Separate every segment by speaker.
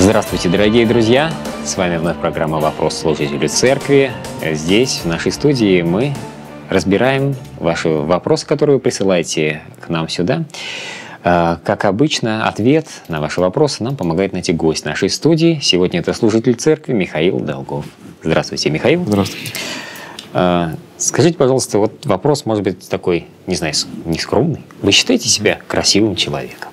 Speaker 1: Здравствуйте, дорогие друзья! С вами вновь программа «Вопрос служителю церкви». Здесь, в нашей студии, мы разбираем ваши вопросы, которые вы присылаете к нам сюда. Как обычно, ответ на ваши вопросы нам помогает найти гость нашей студии. Сегодня это служитель церкви Михаил Долгов. Здравствуйте, Михаил.
Speaker 2: Здравствуйте.
Speaker 1: Скажите, пожалуйста, вот вопрос, может быть, такой, не знаю, нескромный. Вы считаете себя красивым человеком?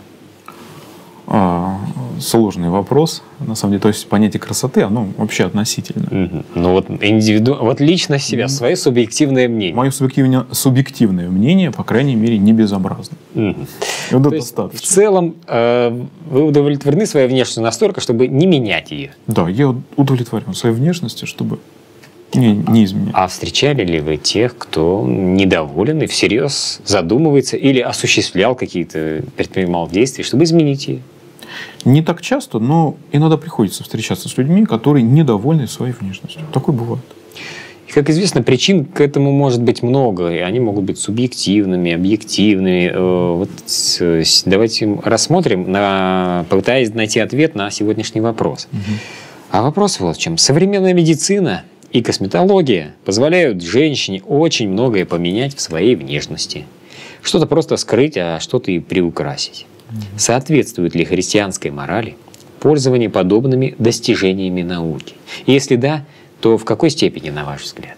Speaker 2: Сложный вопрос. На самом деле, то есть понятие красоты, оно вообще относительно.
Speaker 1: Ну вот вот лично себя, свое субъективное мнение.
Speaker 2: Мое субъективное мнение, по крайней мере, не безобразно. Вот это достаточно.
Speaker 1: В целом, вы удовлетворены своей внешностью настолько, чтобы не менять ее?
Speaker 2: Да, я удовлетворен своей внешностью, чтобы не изменять.
Speaker 1: А встречали ли вы тех, кто недоволен и всерьез задумывается или осуществлял какие-то, предпринимал действия, чтобы изменить ее?
Speaker 2: Не так часто, но иногда приходится встречаться с людьми, которые недовольны своей внешностью. Такое бывает.
Speaker 1: И, как известно, причин к этому может быть много, и они могут быть субъективными, объективными. Вот давайте рассмотрим, попытаясь найти ответ на сегодняшний вопрос. А вопрос вот в чем. Современная медицина и косметология позволяют женщине очень многое поменять в своей внешности. Что-то просто скрыть, а что-то и приукрасить. Соответствует ли христианской морали пользование подобными достижениями науки? И если да, то в какой степени, на ваш взгляд?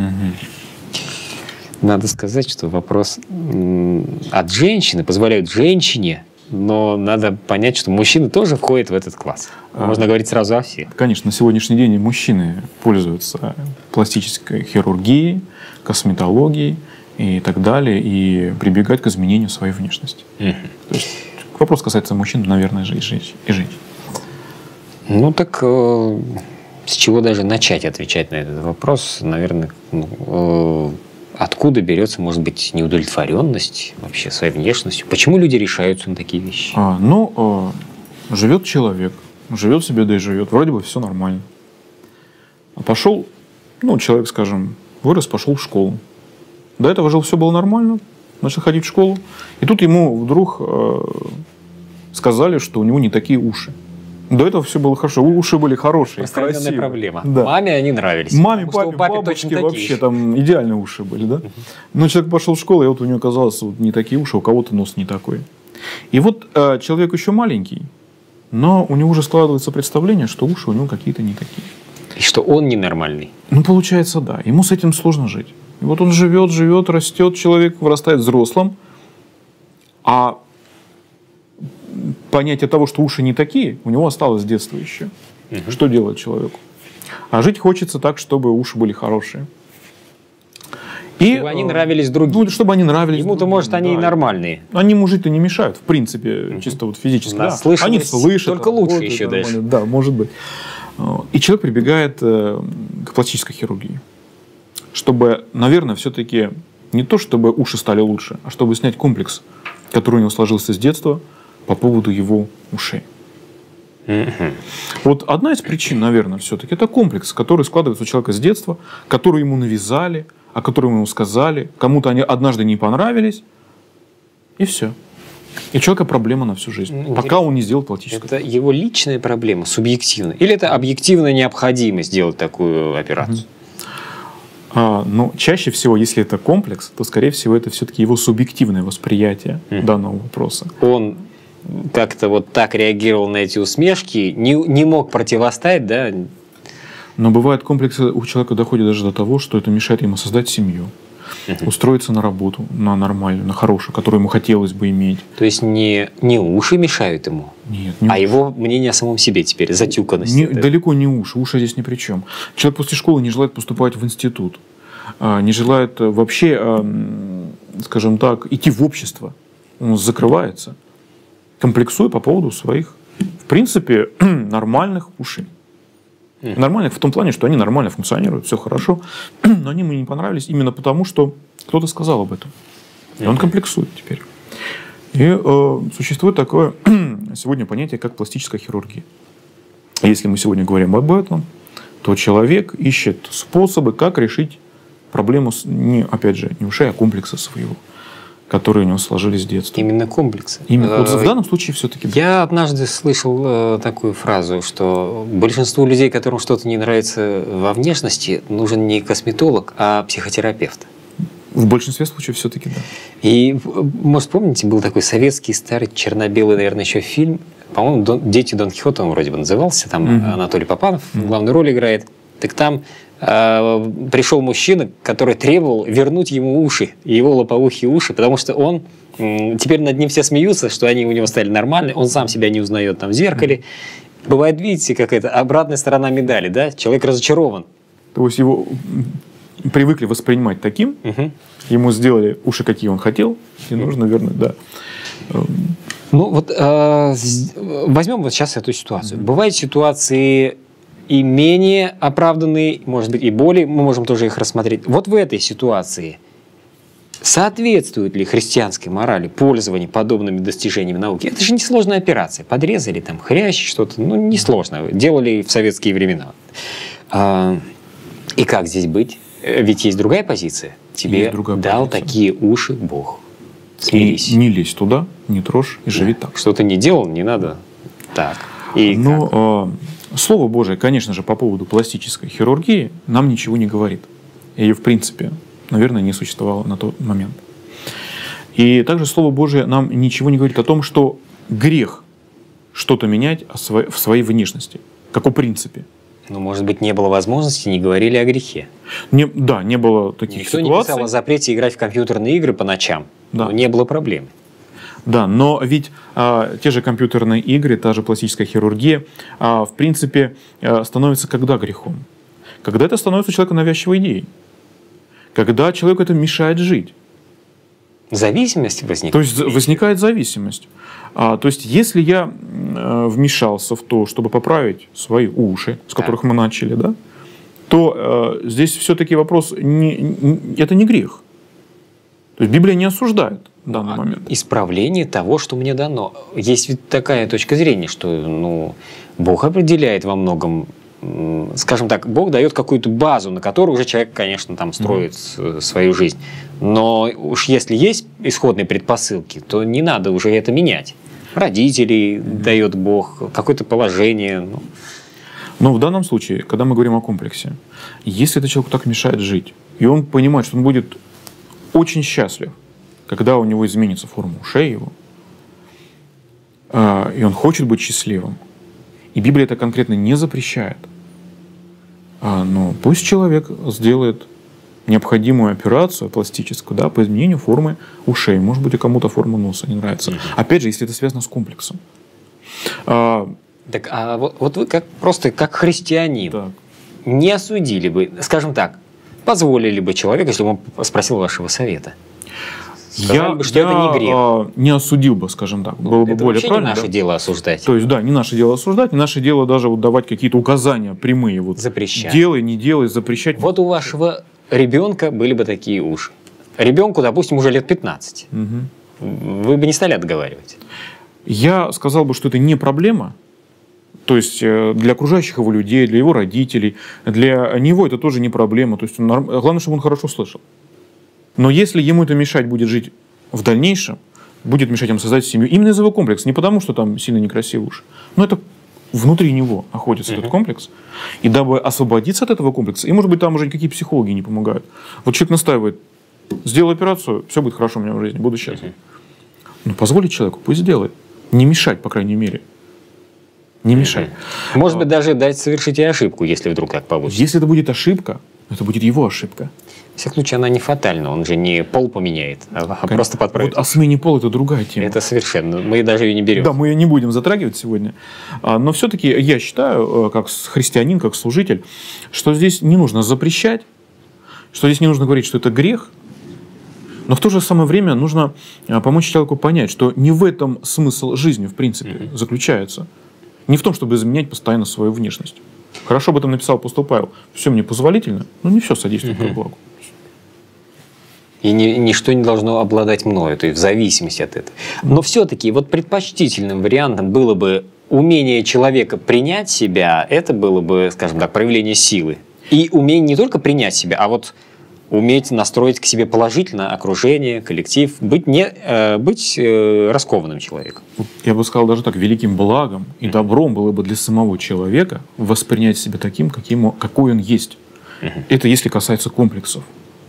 Speaker 1: Надо сказать, что вопрос от женщины позволяют женщине, но надо понять, что мужчины тоже входят в этот класс. Можно говорить сразу о всех.
Speaker 2: Конечно, на сегодняшний день мужчины пользуются пластической хирургией, косметологией и так далее, и прибегают к изменению своей внешности. То есть вопрос касается мужчин, наверное, и женщин.
Speaker 1: Ну так с чего даже начать отвечать на этот вопрос? Наверное, откуда берется, может быть, неудовлетворенность вообще своей внешностью? Почему люди решаются на такие вещи?
Speaker 2: Живет человек, живет себе, да и живет. Вроде бы все нормально. А пошел, человек, скажем, вырос, пошел в школу. До этого жил, все было нормально, начал ходить в школу. И тут ему вдруг сказали, что у него не такие уши. До этого все было хорошо. Уши были хорошие, красивые.
Speaker 1: Проблема.
Speaker 2: Да.
Speaker 1: Маме они нравились.
Speaker 2: Маме, папе, бабушке вообще там идеальные уши были. Да? Но человек пошел в школу, и вот у него оказалось не такие уши, у кого-то нос не такой. И вот человек еще маленький, но у него уже складывается представление, что уши у него какие-то не такие.
Speaker 1: И что он ненормальный.
Speaker 2: Получается, да. Ему с этим сложно жить. И вот он живет, растет, человек вырастает взрослым, а понятие того, что уши не такие, у него осталось с детства еще. Что делать человеку? А жить хочется так, чтобы уши были хорошие.
Speaker 1: Чтобы они нравились другим.
Speaker 2: Чтобы они нравились
Speaker 1: Ему-то, может, они и нормальные.
Speaker 2: Они ему жить-то не мешают, в принципе, чисто вот физически.
Speaker 1: Да,
Speaker 2: они слышат.
Speaker 1: Только лучше еще дальше.
Speaker 2: Да, может быть. И человек прибегает к пластической хирургии. Чтобы, наверное, все-таки не то, чтобы уши стали лучше, а чтобы снять комплекс, который у него сложился с детства по поводу его ушей. Вот одна из причин, наверное, все-таки это комплекс, который складывается у человека с детства, который ему навязали, о котором ему сказали, кому-то они однажды не понравились, и все. И у человека проблема на всю жизнь, пока он не сделал пластическую.
Speaker 1: Это его личная проблема, субъективная? Или это объективная необходимость сделать такую операцию?
Speaker 2: Но чаще всего, если это комплекс, то, скорее всего, это все-таки его субъективное восприятие данного вопроса.
Speaker 1: Он как-то вот так реагировал на эти усмешки, не мог противостоять, да?
Speaker 2: Но бывают комплексы, у человека доходит даже до того, что это мешает ему создать семью, устроиться на работу, на нормальную, на хорошую, которую ему хотелось бы иметь.
Speaker 1: То есть не уши мешают ему?
Speaker 2: Нет.
Speaker 1: А его мнение о самом себе теперь, затюканность?
Speaker 2: Далеко не уши. Уши здесь ни при чем. Человек после школы не желает поступать в институт, не желает вообще, скажем так, идти в общество. Он закрывается, комплексуя по поводу своих, в принципе, нормальных ушей. Нормальных в том плане, что они нормально функционируют, все хорошо, но они ему не понравились именно потому, что кто-то сказал об этом. И он комплексует теперь. И существует такое сегодня понятие, как пластическая хирургия. Если мы сегодня говорим об этом, то человек ищет способы, как решить проблему, опять же, не ушей, а комплекса своего. которые у него сложились с детства.
Speaker 1: Именно комплексы.
Speaker 2: Именно. Вот в данном случае все-таки.
Speaker 1: Я однажды слышал такую фразу, что большинству людей, которым что-то не нравится во внешности, нужен не косметолог, а психотерапевт.
Speaker 2: В большинстве случаев все-таки да.
Speaker 1: И, может, помните, был такой советский старый черно-белый, наверное, еще фильм, по-моему, «Дети Дон Кихота» он вроде бы назывался, там Анатолий Попанов главную роль играет. Так там пришел мужчина, который требовал вернуть ему уши, его лопоухие уши, потому что он, теперь над ним все смеются, что они у него стали нормальные, он сам себя не узнает там в зеркале. Бывает, видите, как это, обратная сторона медали, да, человек разочарован.
Speaker 2: То есть его привыкли воспринимать таким, ему сделали уши, какие он хотел, и нужно вернуть, да.
Speaker 1: Ну вот возьмем вот сейчас эту ситуацию. Бывают ситуации и менее оправданные, может быть, и более, мы можем тоже их рассмотреть. Вот в этой ситуации соответствует ли христианской морали пользование подобными достижениями науки? Это же несложная операция. Подрезали там хрящ, что-то, ну, несложно. Делали в советские времена. И как здесь быть? Ведь есть другая позиция. Тебе дал такие уши Бог. Смирись.
Speaker 2: И не лезь туда, не трожь и живи так.
Speaker 1: Что ты не делал, не надо так.
Speaker 2: Но Слово Божие, конечно же, по поводу пластической хирургии нам ничего не говорит. Ее, в принципе, наверное, не существовало на тот момент. И также Слово Божие нам ничего не говорит о том, что грех что-то менять в своей внешности, как о принципе.
Speaker 1: Ну, может быть, не было возможности, не говорили о грехе.
Speaker 2: Не было таких
Speaker 1: Никто
Speaker 2: ситуаций.
Speaker 1: Никто не писал о запрете играть в компьютерные игры по ночам. Да. Но не было проблем.
Speaker 2: Да, но ведь те же компьютерные игры, та же пластическая хирургия, в принципе, становится когда грехом? Когда это становится у человека навязчивой идеей. Когда человеку это мешает жить.
Speaker 1: Зависимость возникает.
Speaker 2: То есть возникает зависимость. То есть если я вмешался в то, чтобы поправить свои уши, с которых мы начали, да, то здесь все-таки вопрос, это не грех. То есть Библия не осуждает в данный момент.
Speaker 1: Исправление того, что мне дано. Есть ведь такая точка зрения, что Бог определяет во многом, скажем так, Бог дает какую-то базу, на которую уже человек, конечно, там строит свою жизнь. Но уж если есть исходные предпосылки, то не надо уже это менять. Родителей дает Бог, какое-то положение.
Speaker 2: Но в данном случае, когда мы говорим о комплексе, если этот человек так мешает жить, и он понимает, что он будет очень счастлив, когда у него изменится форма ушей его, и он хочет быть счастливым, и Библия это конкретно не запрещает, но пусть человек сделает необходимую операцию пластическую, да, по изменению формы ушей. Может быть, и кому-то форма носа не нравится. Опять же, если это связано с комплексом.
Speaker 1: Вот вы просто как христианин не осудили бы, скажем так, позволили бы человеку, если бы он спросил вашего совета?
Speaker 2: Я
Speaker 1: бы, что это не грех.
Speaker 2: Не осудил бы, скажем так. Было бы
Speaker 1: это
Speaker 2: более правильно.
Speaker 1: Не наше дело осуждать.
Speaker 2: То есть, да, не наше дело осуждать, не наше дело даже давать какие-то указания прямые.
Speaker 1: Запрещать.
Speaker 2: Делай, не делай, запрещать.
Speaker 1: Вот у вашего ребенка были бы такие уши. Ребенку, допустим, уже лет 15. Вы бы не стали отговаривать? Я
Speaker 2: сказал бы, что это не проблема. То есть для окружающих его людей, для его родителей, для него это тоже не проблема. То есть главное, чтобы он хорошо слышал. Но если ему это мешать будет жить в дальнейшем, будет мешать ему создать семью, именно из-за его комплекса, не потому, что там сильно некрасивые уши, но это внутри него находится этот комплекс. И дабы освободиться от этого комплекса, и, может быть, там уже никакие психологи не помогают. Вот человек настаивает, сделай операцию, все будет хорошо у меня в жизни, буду счастлив. Но позволить человеку, пусть сделает. Не мешать, по крайней мере. Не мешать.
Speaker 1: Может быть, даже дать совершить и ошибку, если вдруг так получится.
Speaker 2: Если это будет ошибка, это будет его ошибка.
Speaker 1: В всяком случае, она не фатальна, он же не пол поменяет, а просто подправит.
Speaker 2: Вот о смене пола это другая тема.
Speaker 1: Это совершенно, мы даже ее не берем.
Speaker 2: Да, мы ее не будем затрагивать сегодня. Но все-таки я считаю, как христианин, как служитель, что здесь не нужно запрещать, что здесь не нужно говорить, что это грех, но в то же самое время нужно помочь человеку понять, что не в этом смысл жизни, в принципе, заключается. Не в том, чтобы изменять постоянно свою внешность. Хорошо об этом написал апостол Павел. Все мне позволительно, но не все содействует ко благу.
Speaker 1: И ничто не должно обладать мною, то есть в зависимости от этого. Но все-таки вот предпочтительным вариантом было бы умение человека принять себя, это было бы, скажем так, проявление силы. И умение не только принять себя, а вот уметь настроить к себе положительно окружение, коллектив, быть раскованным человеком.
Speaker 2: Я бы сказал даже так, великим благом и добром было бы для самого человека воспринять себя таким, какой он есть. Это если касается комплексов.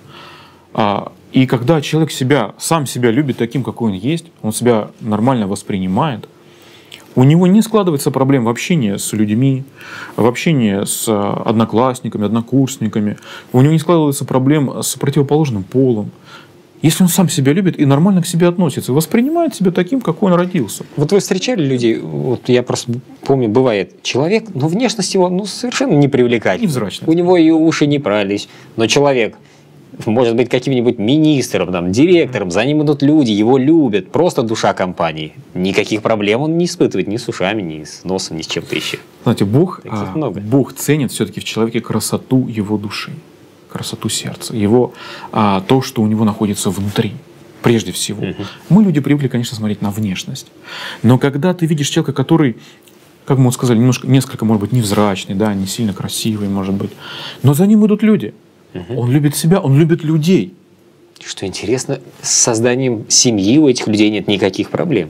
Speaker 2: И когда человек сам себя любит таким, какой он есть, он себя нормально воспринимает, у него не складывается проблем в общении с людьми, в общении с одноклассниками, однокурсниками. У него не складывается проблем с противоположным полом. Если он сам себя любит и нормально к себе относится, воспринимает себя таким, какой он родился.
Speaker 1: Вот вы встречали людей, вот я просто помню, бывает человек, но внешность его совершенно не привлекательна.
Speaker 2: Невзрачно.
Speaker 1: У него и уши не прались, но человек может быть каким-нибудь министром, там, директором, за ним идут люди, его любят, просто душа компании. Никаких проблем он не испытывает ни с ушами, ни с носом, ни с чем-то еще.
Speaker 2: Знаете, Бог ценит все-таки в человеке красоту его души, красоту сердца, то, что у него находится внутри. Прежде всего. Мы, люди, привыкли, конечно, смотреть на внешность. Но когда ты видишь человека, который, как мы сказали, несколько, может быть, невзрачный, да, не сильно красивый, может быть, но за ним идут люди. Он любит себя, он любит людей.
Speaker 1: Что интересно, с созданием семьи у этих людей нет никаких проблем.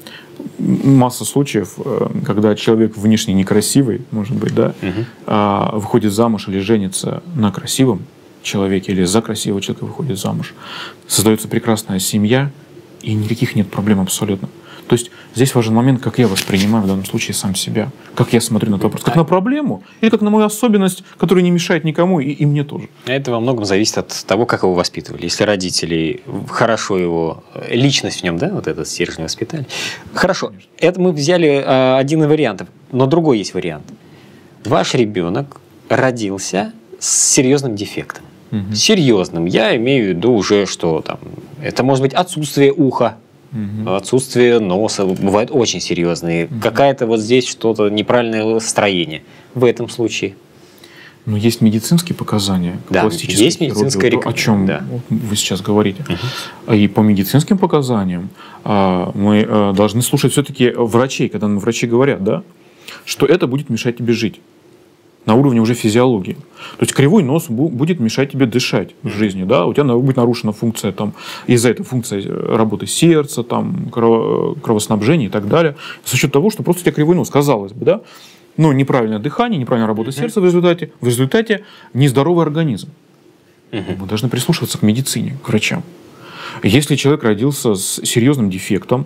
Speaker 2: Масса случаев, когда человек внешне некрасивый, может быть, да, выходит замуж или женится на красивом человеке, или за красивого человека выходит замуж. Создается прекрасная семья, и никаких нет проблем абсолютно. То есть здесь важен момент, как я воспринимаю в данном случае сам себя, как я смотрю на этот вопрос, как на проблему или как на мою особенность, которая не мешает никому и мне тоже.
Speaker 1: Это во многом зависит от того, как его воспитывали. Если родители хорошо его, личность в нем, да, вот этот стержень воспитали. Хорошо, это мы взяли один из вариантов, но другой есть вариант. Ваш ребенок родился с серьезным дефектом. Серьезным. Я имею в виду уже, что там, это может быть отсутствие уха, отсутствие носа, бывают очень серьезные. Какая-то вот здесь что-то неправильное строение. В этом случае.
Speaker 2: Но есть медицинские показания.
Speaker 1: Да, есть медицинская рекомендация.
Speaker 2: О чем вы сейчас говорите. И по медицинским показаниям мы должны слушать все-таки врачей, когда нам врачи говорят, да, что это будет мешать тебе жить. На уровне уже физиологии. То есть кривой нос будет мешать тебе дышать в жизни. Да? У тебя будет нарушена функция, из-за этой функции работы сердца, кровоснабжения и так далее. За счет того, что просто у тебя кривой нос, казалось бы, да? Но неправильное дыхание, неправильная работа сердца в результате нездоровый организм. Мы должны прислушиваться к медицине, к врачам. Если человек родился с серьезным дефектом,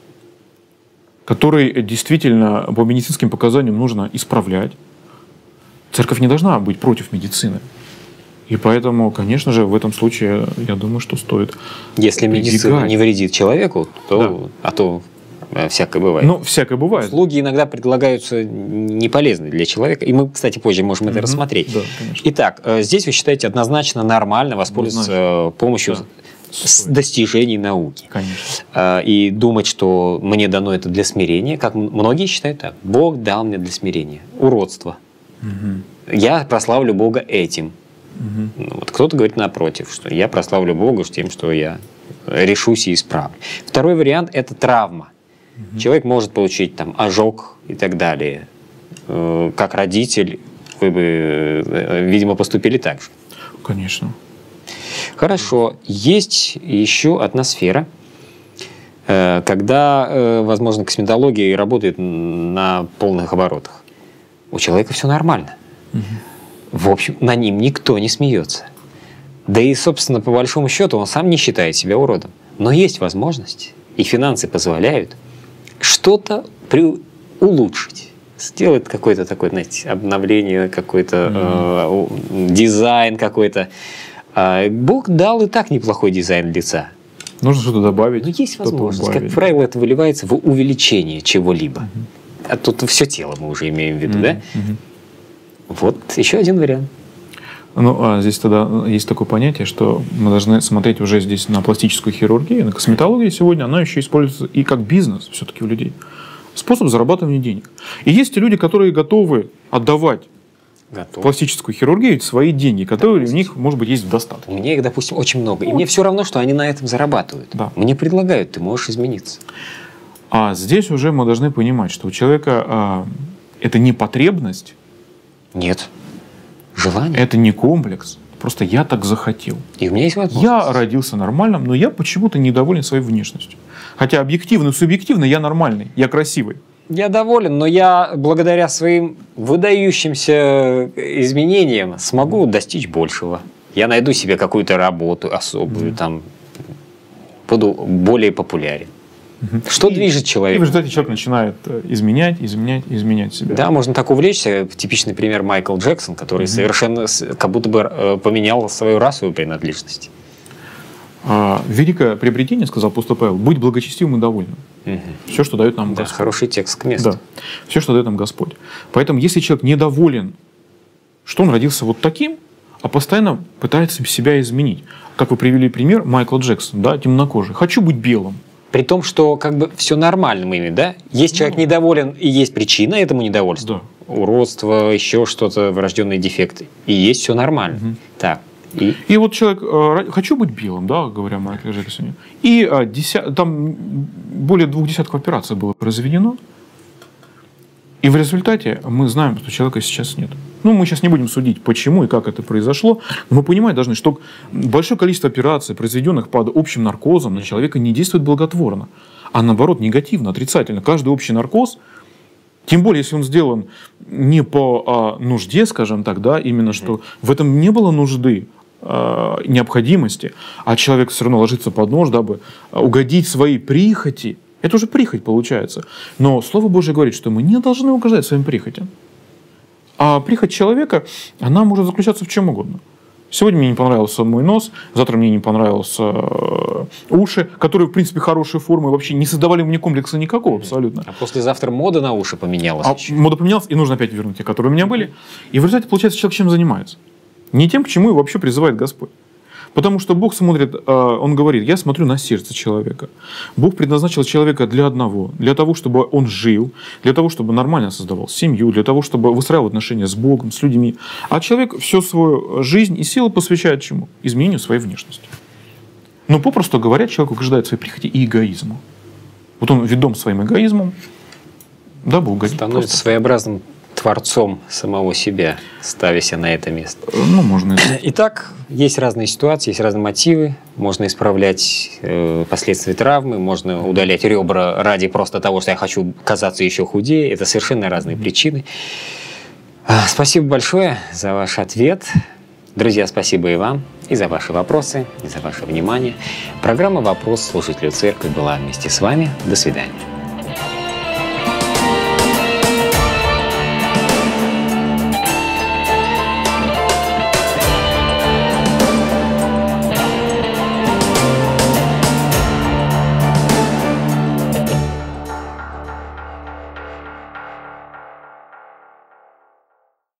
Speaker 2: который действительно по медицинским показаниям нужно исправлять, церковь не должна быть против медицины. И поэтому, конечно же, в этом случае, я думаю, что стоит
Speaker 1: Если медицина не вредит человеку, то, то всякое бывает.
Speaker 2: Ну, всякое бывает.
Speaker 1: Услуги иногда предлагаются не полезны для человека. И мы, кстати, позже можем это рассмотреть.
Speaker 2: Да, конечно.
Speaker 1: Итак, здесь вы считаете однозначно нормально воспользоваться помощью достижений науки.
Speaker 2: Конечно.
Speaker 1: И думать, что мне дано это для смирения, как многие считают так. Бог дал мне для смирения. Уродство. Я прославлю Бога этим. Вот кто-то говорит напротив, что я прославлю Бога тем, что я решусь и исправлю. Второй вариант – это травма. Человек может получить ожог и так далее. Как родитель вы бы, видимо, поступили так же.
Speaker 2: Конечно.
Speaker 1: Хорошо. Есть еще одна сфера, когда, возможно, косметология работает на полных оборотах. У человека все нормально. В общем, на ним никто не смеется. Да и, собственно, по большому счету, он сам не считает себя уродом. Но есть возможность, и финансы позволяют, что-то улучшить. Сделать какое-то такое, знаете, обновление, какой-то дизайн какой-то. Бог дал и так неплохой дизайн лица.
Speaker 2: Нужно что-то добавить.
Speaker 1: Но есть возможность. Как правило, это выливается в увеличение чего-либо. А тут все тело мы уже имеем в виду, да? Вот еще один вариант.
Speaker 2: Ну, здесь тогда есть такое понятие, что мы должны смотреть уже здесь на пластическую хирургию, на косметологию сегодня. Она еще используется и как бизнес все-таки у людей. Способ зарабатывания денег. И есть люди, которые готовы отдавать пластическую хирургию свои деньги, которые у них, может быть, есть в достатке.
Speaker 1: У меня их, допустим, очень много. И мне все равно, что они на этом зарабатывают.
Speaker 2: Да.
Speaker 1: Мне предлагают, ты можешь измениться.
Speaker 2: А здесь уже мы должны понимать, что у человека это не потребность.
Speaker 1: Нет. Желание.
Speaker 2: Это не комплекс. Просто я так захотел.
Speaker 1: И у меня есть возможность.
Speaker 2: Я родился нормальным, но я почему-то недоволен своей внешностью. Хотя объективно и субъективно я нормальный, я красивый.
Speaker 1: Я доволен, но я благодаря своим выдающимся изменениям смогу достичь большего. Я найду себе какую-то работу особую, там, буду более популярен. Что движет
Speaker 2: И в
Speaker 1: человеком?
Speaker 2: результате человек начинает изменять себя.
Speaker 1: Да, можно так увлечься. Типичный пример Майкл Джексон, который совершенно как будто бы поменял свою расовую принадлежность.
Speaker 2: Великое приобретение, сказал апостол Павел, быть благочестивым и довольным. Все, что дает нам
Speaker 1: Да,
Speaker 2: Господь.
Speaker 1: хороший текст к месту.
Speaker 2: Да. Все, что дает нам Господь. Поэтому, если человек недоволен, что он родился вот таким, а постоянно пытается себя изменить. Как вы привели пример, Майкл Джексон, да, темнокожий. Хочу быть белым.
Speaker 1: При том, что как бы все нормально мы имеем, да? Есть человек недоволен, и есть причина этому недовольству.
Speaker 2: Да.
Speaker 1: Уродство, еще что-то, врожденные дефекты. И есть все нормально. Так.
Speaker 2: И вот человек, хочу быть белым, да, говоря о Майкле Джексоне. И там более 20 операций было произведено. И в результате мы знаем, что человека сейчас нет. Ну, мы сейчас не будем судить, почему и как это произошло, но мы понимать должны, что большое количество операций, произведенных под общим наркозом, на человека не действует благотворно, а наоборот негативно, отрицательно. Каждый общий наркоз, тем более, если он сделан не по нужде, скажем так, да, именно что в этом не было нужды, необходимости, а человек все равно ложится под нож, дабы угодить своей прихоти. Это уже прихоть получается. Но Слово Божие говорит, что мы не должны угождать своим прихотям. А прихоть человека, она может заключаться в чем угодно. Сегодня мне не понравился мой нос, завтра мне не понравился уши, которые, в принципе, хорошие формы, вообще не создавали мне комплекса никакого абсолютно.
Speaker 1: А послезавтра мода на уши поменялась.
Speaker 2: Мода поменялась, и нужно опять вернуть те, которые у меня были. И в результате, получается, человек чем занимается? Не тем, к чему его вообще призывает Господь. Потому что Бог смотрит, Он говорит, я смотрю на сердце человека. Бог предназначил человека для одного, для того, чтобы он жил, для того, чтобы нормально создавал семью, для того, чтобы выстраивал отношения с Богом, с людьми. А человек всю свою жизнь и силы посвящает чему? Изменению своей внешности. Но попросту говоря, человек угождает своей прихоти и эгоизму. Вот он, ведом своим эгоизмом, дабы угодить.
Speaker 1: Становится своеобразным творцом самого себя, ставясь на это место.
Speaker 2: Ну, можно.
Speaker 1: Итак, есть разные ситуации, есть разные мотивы. Можно исправлять последствия травмы, можно удалять ребра ради просто того, что я хочу казаться еще худее. Это совершенно разные причины. Спасибо большое за ваш ответ. Друзья, спасибо и вам, и за ваши вопросы, и за ваше внимание. Программа «Вопрос служителю церкви» была вместе с вами. До свидания.